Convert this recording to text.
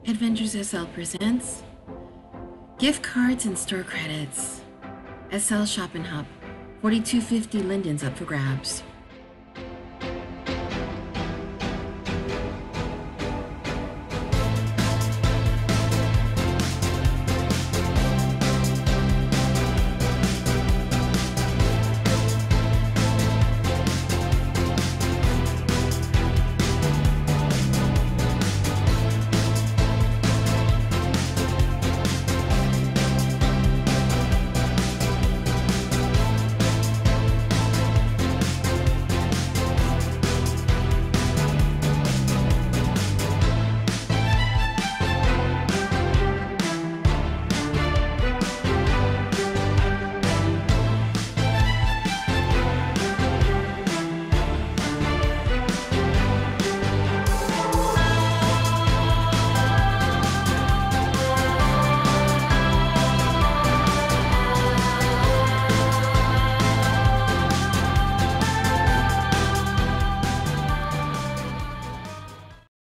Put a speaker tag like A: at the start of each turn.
A: Adventures SL presents gift cards and store credits. SL Shop and Hop, 4250 Linden's up for grabs.